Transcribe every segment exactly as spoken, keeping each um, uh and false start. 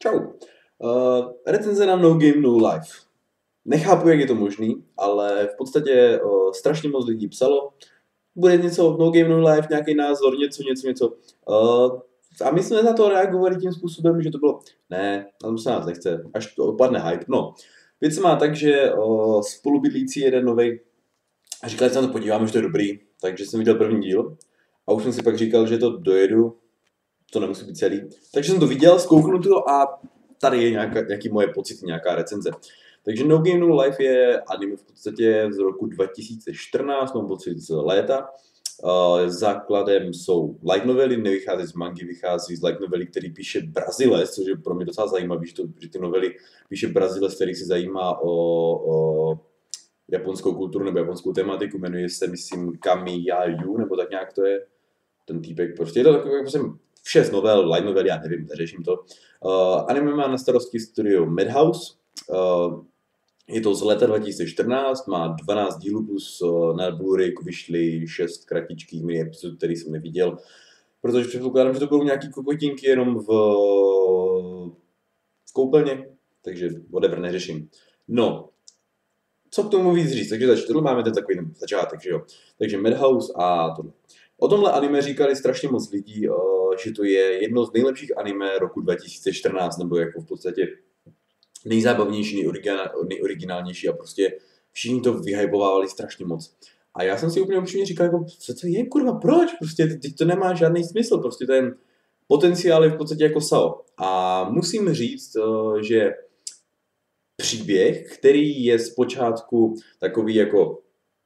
Čau. Uh, recenze na No Game No Life. Nechápu, jak je to možný, ale v podstatě uh, strašně moc lidí psalo. Bude něco No Game No Life, nějaký názor, něco, něco, něco. Uh, a my jsme na to reagovali tím způsobem, že to bylo, ne, na tom se nás nechce, až to opadne hype. No, věc se má tak, že uh, spolubydlící jeden novej a říkal, že se na to podíváme, že to je dobrý, takže jsem viděl první díl a už jsem si pak říkal, že to dojedu, to nemusí být celý. Takže jsem to viděl, zkouknu to a tady je nějaká, nějaký moje pocity, nějaká recenze. Takže No Game No Life je anime v podstatě z roku dva tisíce čtrnáct, mám pocit z léta. Uh, základem jsou light novely, nevychází z mangy, vychází z light novely, který píše Brazilec, což je pro mě docela zajímavý, že, to, že ty novely píše Brazilec, který se zajímá o, o japonskou kulturu nebo japonskou tematiku, jmenuje se, myslím, Kamiya-yu, nebo tak nějak to je ten týpek, prostě je to takový, prostě šest novel, light novel, já nevím, neřeším to. Uh, anime má na starosti studio Madhouse, uh, je to z léta dva tisíce čtrnáct, má dvanáct dílů plus uh, na Blu-ray vyšly šest kratičkých mini epizod, který jsem neviděl, protože předpokládám, že to budou nějaký kokotinky jenom v, v koupelně, takže whatever, neřeším. No, co k tomu víc říct, takže začít, tohle máme ten takový začátek, že jo. Takže Madhouse a tohle. O tomhle anime říkali strašně moc lidí, uh, že to je jedno z nejlepších anime roku dva tisíce čtrnáct, nebo jako v podstatě nejzábavnější, nejoriginálnější a prostě všichni to vyhypovávali strašně moc. A já jsem si úplně upřímně říkal, jako, co to je, kurva, proč? Prostě teď to nemá žádný smysl, prostě ten potenciál je v podstatě jako S A O. A musím říct, uh, že příběh, který je zpočátku takový jako,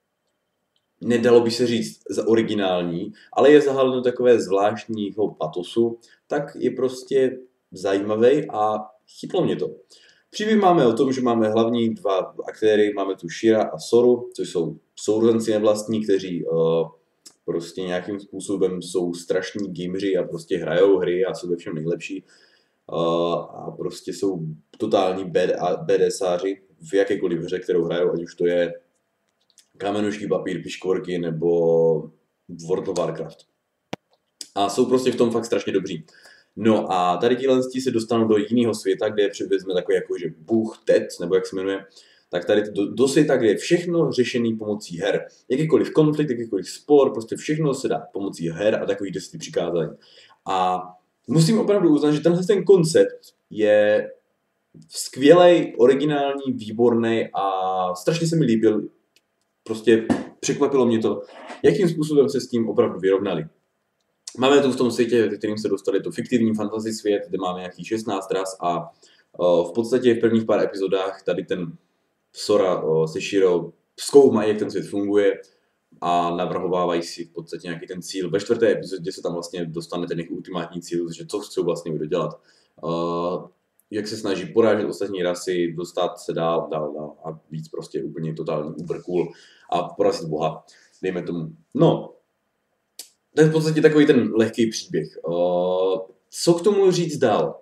nedalo by se říct za originální, ale je zahaleno takové zvláštního patosu, tak je prostě zajímavý a chytlo mě to. Příběh máme o tom, že máme hlavní dva aktéry, máme tu Shira a Soru, což jsou sourozenci nevlastní, kteří uh, prostě nějakým způsobem jsou strašní gameři a prostě hrajou hry a jsou ve všem nejlepší. Uh, a prostě jsou totální BDSáři v jakékoliv hře, kterou hrajou, ať už to je kamenušky, papír, piškvorky nebo World of Warcraft. A jsou prostě v tom fakt strašně dobří. No a tady tíhle se dostanou do jiného světa, kde je přibližně takový jako, že Bůh, Tet, nebo jak se jmenuje, tak tady do, do světa, kde je všechno řešený pomocí her. Jakýkoliv konflikt, jakýkoliv spor, prostě všechno se dá pomocí her a takových deseti přikázání. A musím opravdu uznat, že tenhle ten koncept je skvělej, originální, výborný a strašně se mi líbil. Prostě překvapilo mě to, jakým způsobem se s tím opravdu vyrovnali. Máme tu v tom světě, ve kterým se dostali, to fiktivní fantasy svět, kde máme nějakých šestnáct ras a uh, v podstatě v prvních pár epizodách tady ten Sora uh, se Shirou zkoumají, jak ten svět funguje a navrhovávají si v podstatě nějaký ten cíl. Ve čtvrté epizodě se tam vlastně dostane ten jejich ultimátní cíl, že co chcou vlastně dodělat. Uh, jak se snaží porážet ostatní rasy, dostat se dál, dál, dál a víc prostě úplně totální uber cool a porazit Boha, dejme tomu. No, to je v podstatě takový ten lehký příběh. Uh, co k tomu říct dál?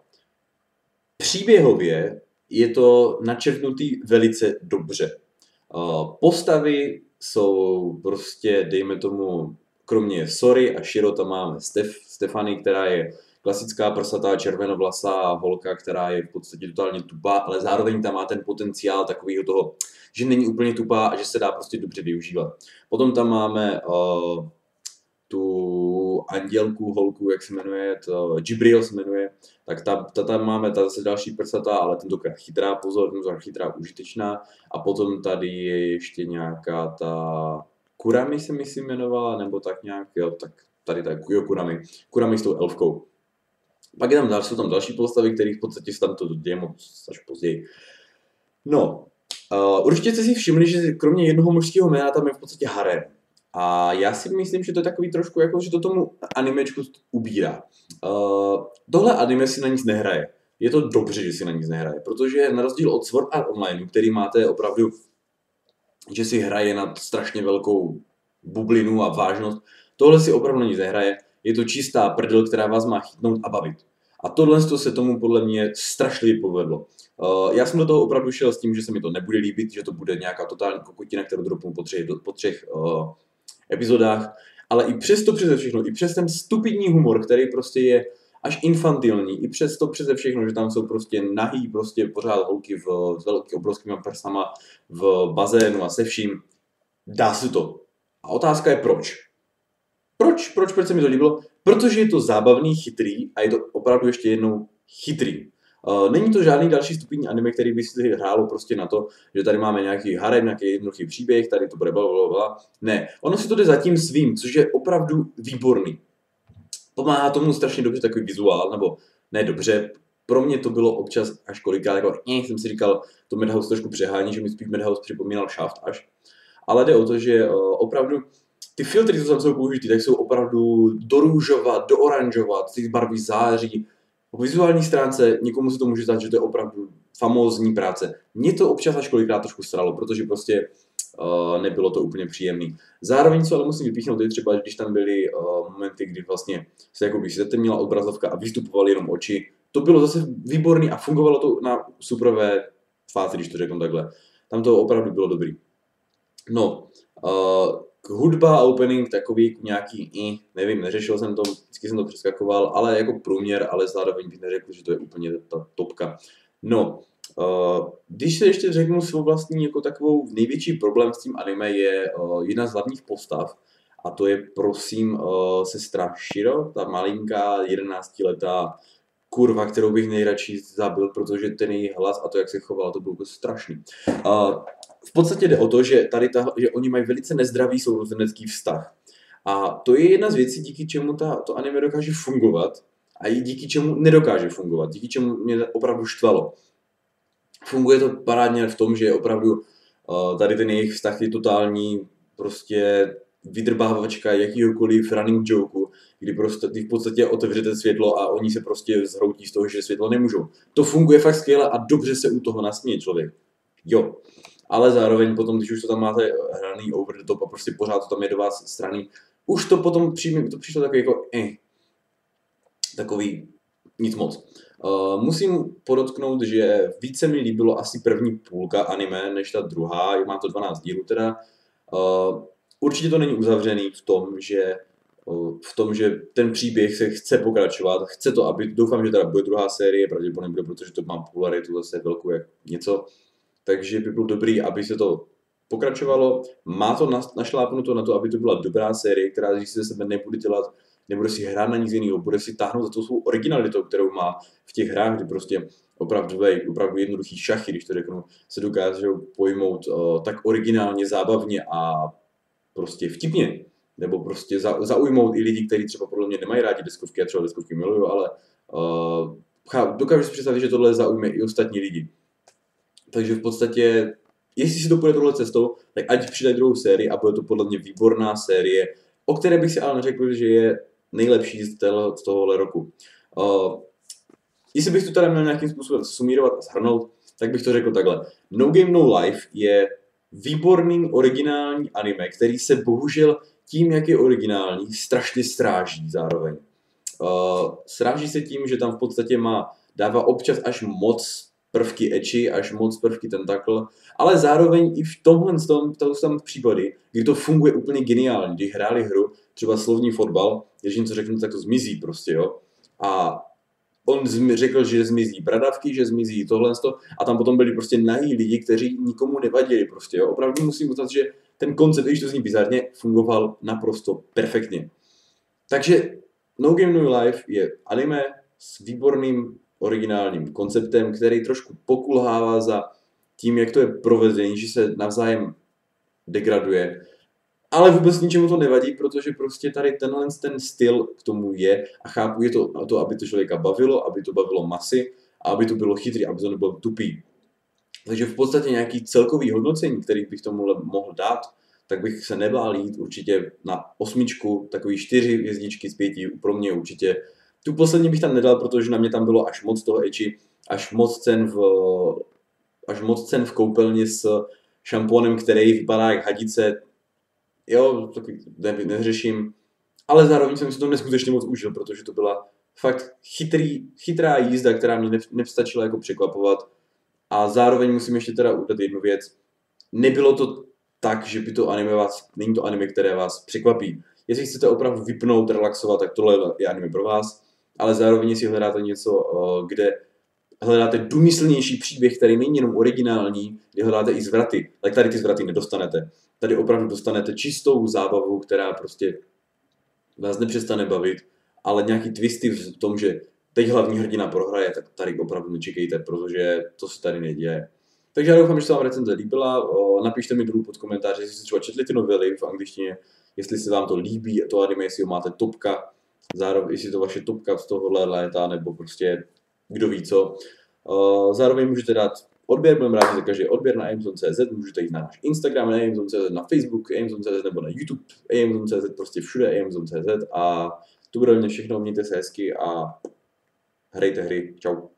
Příběhově je to načrtnutý velice dobře. Uh, postavy jsou prostě, dejme tomu, kromě Sory a Shiro tam máme Stef, Stefany, která je klasická prsatá červenovlasá holka, která je v podstatě totálně tupá, ale zároveň tam má ten potenciál takového toho, že není úplně tupá a že se dá prostě dobře využívat. Potom tam máme uh, tu andělku, holku, jak se jmenuje, to Jibril se jmenuje, tak ta, ta tam máme ta zase další prsatá, ale tentokrát chytrá, pozor, tentokrát chytrá, užitečná. A potom tady je ještě nějaká ta Kurami se myslím jmenovala, nebo tak nějak, jo, tak tady ta jo, Kurami, Kurami s tou elfkou. Pak je tam další, jsou tam další postavy, kterých v podstatě se tam to děje moc až později. No, uh, určitě jste si všimli, že kromě jednoho mužského jména tam je v podstatě harem. A já si myslím, že to je takový trošku jako, že to tomu animečku ubírá. Uh, tohle anime si na nic nehraje. Je to dobře, že si na nic nehraje, protože na rozdíl od Sword Art Online, který máte opravdu, že si hraje na strašně velkou bublinu a vážnost, tohle si opravdu na nic nehraje. Je to čistá prdel, která vás má chytnout a bavit. A tohle se tomu podle mě strašlivě povedlo. Uh, já jsem do toho opravdu šel s tím, že se mi to nebude líbit, že to bude nějaká totální kokotina, kterou dropnu po třech, po třech uh, epizodách, ale i přesto přeze všechno, i přes ten stupidní humor, který prostě je až infantilní, i přes to přeze všechno, že tam jsou prostě nahý, prostě pořád holky v, s velkými obrovskými prsama v bazénu a se vším. Dá se to. A otázka je proč. Proč? Proč? Proč se mi to líbilo? Protože je to zábavný, chytrý a je to opravdu ještě jednou chytrý. Uh, není to žádný další stupidní anime, který by si hrálo prostě na to, že tady máme nějaký harem, nějaký jednoduchý příběh, tady to bude blablabla. Ne, ono si to jde za tím svým, což je opravdu výborný. Pomáhá tomu strašně dobře takový vizuál, nebo ne dobře, pro mě to bylo občas až kolikrát, jako eh, jsem si říkal, to Madhouse trošku přehání, že mi spíš Madhouse připomínal Shaft až. Ale jde o to, že uh, opravdu ty filtry, co tam jsou použitý, tak jsou opravdu do růžova, do oranžova, ty barvy září. Po vizuální stránce někomu se to může zdát, že to je opravdu famózní práce. Mě to občas až kolikrát trošku sralo, protože prostě uh, nebylo to úplně příjemný. Zároveň, co ale musím vypíchnout, je třeba, když tam byly uh, momenty, kdy vlastně se jakoby zatemnila obrazovka a vystupovaly jenom oči. To bylo zase výborný a fungovalo to na superové fázi, když to řeknu takhle. Tam to opravdu bylo dobrý. No, uh, hudba a opening takový nějaký, i, nevím, neřešil jsem to, vždycky jsem to přeskakoval, ale jako průměr, ale zároveň bych neřekl, že to je úplně ta topka. No, uh, když se ještě řeknu svou vlastní jako takovou největší problém s tím anime je uh, jedna z hlavních postav a to je prosím uh, sestra Shiro, ta malinká jedenáctiletá kurva, kterou bych nejradši zabil, protože ten její hlas a to, jak se chovala, to bylo strašný. Uh, v podstatě jde o to, že tady ta, že oni mají velice nezdravý sourozenecký vztah. A to je jedna z věcí, díky čemu ta, to anime dokáže fungovat a i díky čemu nedokáže fungovat, díky čemu mě opravdu štvalo. Funguje to parádně v tom, že opravdu uh, tady ten jejich vztah je totální prostě vydrbávačka jakýhokoliv running joke, kdy prostě v podstatě otevřete světlo a oni se prostě zhroutí z toho, že světlo nemůžou. To funguje fakt skvěle a dobře se u toho nasměje člověk. Jo. Ale zároveň potom, když už to tam máte hraný over the top a prostě pořád to tam je do vás strany, už to potom přijme, to přišlo takový jako eh, takový nic moc. Uh, musím podotknout, že více mi líbilo asi první půlka anime, než ta druhá, má to dvanáct dílů teda. Uh, určitě to není uzavřený v tom, že uh, v tom, že ten příběh se chce pokračovat, chce to, aby, doufám, že teda bude druhá série, pravděpodobně bude, protože to má popularitu zase velkou jak něco. Takže by bylo dobrý, aby se to pokračovalo. Má to našlápnuto na to, aby to byla dobrá série, která když si ze sebe nebude dělat, nebude si hrát na nic jiného, bude si táhnout za tou svou originalitou, kterou má v těch hrách, kdy prostě opravdu, opravdu jednoduchý šachy, když to řeknu, se dokážou pojmout uh, tak originálně, zábavně a prostě vtipně. Nebo prostě za, zaujmout i lidi, kteří třeba podle mě nemají rádi deskovky, a třeba deskovky milují, ale uh, dokážu si představit, že tohle zaujme i ostatní lidi. Takže v podstatě, jestli si to půjde tohle cestou, tak ať přidají druhou sérii a bude to podle mě výborná série, o které bych si ale neřekl, že je nejlepší z, téhle, z tohohle roku. Uh, jestli bych to teda měl nějakým způsobem sumírovat a shrnout, tak bych to řekl takhle. No Game No Life je výborný originální anime, který se bohužel tím, jak je originální, strašně stráží zároveň. Uh, stráží se tím, že tam v podstatě má, dává občas až moc prvky ecchi, až moc prvky tentakl, ale zároveň i v tomhle tom, to jsou tam případy, kdy to funguje úplně geniálně. Když hráli hru, třeba slovní fotbal, když něco řeknu, tak to zmizí prostě, jo. A on řekl, že zmizí bradavky, že zmizí tohle a tam potom byli prostě nahý lidi, kteří nikomu nevadili prostě, jo. Opravdu musím uznat, že ten koncept, když to zní bizarně, fungoval naprosto perfektně. Takže No Game No Life je anime s výborným originálním konceptem, který trošku pokulhává za tím, jak to je provedení, že se navzájem degraduje. Ale vůbec ničemu to nevadí, protože prostě tady tenhle ten styl k tomu je a chápu, je to, to, aby to člověka bavilo, aby to bavilo masy a aby to bylo chytrý, aby to nebylo tupý. Takže v podstatě nějaký celkový hodnocení, který bych tomu mohl dát, tak bych se nebál jít určitě na osmičku, takový čtyři hvězdičky z pěti, pro mě určitě. Tu poslední bych tam nedal, protože na mě tam bylo až moc toho ecchi, až moc cen v, až moc cen v koupelně s šamponem, který vypadá jak hadice. Jo, taky ne, neřeším, ale zároveň jsem si to neskutečně moc užil, protože to byla fakt chytrý, chytrá jízda, která mě nevstačila jako překvapovat. A zároveň musím ještě teda udělat jednu věc. Nebylo to tak, že by to anime vás, není to anime, které vás překvapí. Jestli chcete opravdu vypnout, relaxovat, tak tohle je anime pro vás. ale zároveň si hledáte něco, kde hledáte důmyslnější příběh, který není jenom originální, kde hledáte i zvraty, tak tady ty zvraty nedostanete. Tady opravdu dostanete čistou zábavu, která prostě vás nepřestane bavit, ale nějaký twisty v tom, že teď hlavní hrdina prohraje, tak tady opravdu nečekejte, protože to se tady neděje. Takže já doufám, že se vám recenze líbila. Napište mi dolů pod komentáři, jestli jste třeba četli ty novely v angličtině, jestli se vám to líbí, to anime, jestli ho máte topka, zároveň jestli to vaše topka z tohohle léta, nebo prostě kdo ví co. Zároveň můžete dát odběr, budeme rádi za každý odběr na amazon tečka cz, můžete jít na náš Instagram, na amazon tečka cz, na Facebook, amazon tečka cz nebo na YouTube, amazon tečka cz, prostě všude amazon tečka cz a to bude mě všechno, mějte se hezky a hrajte hry. Čau.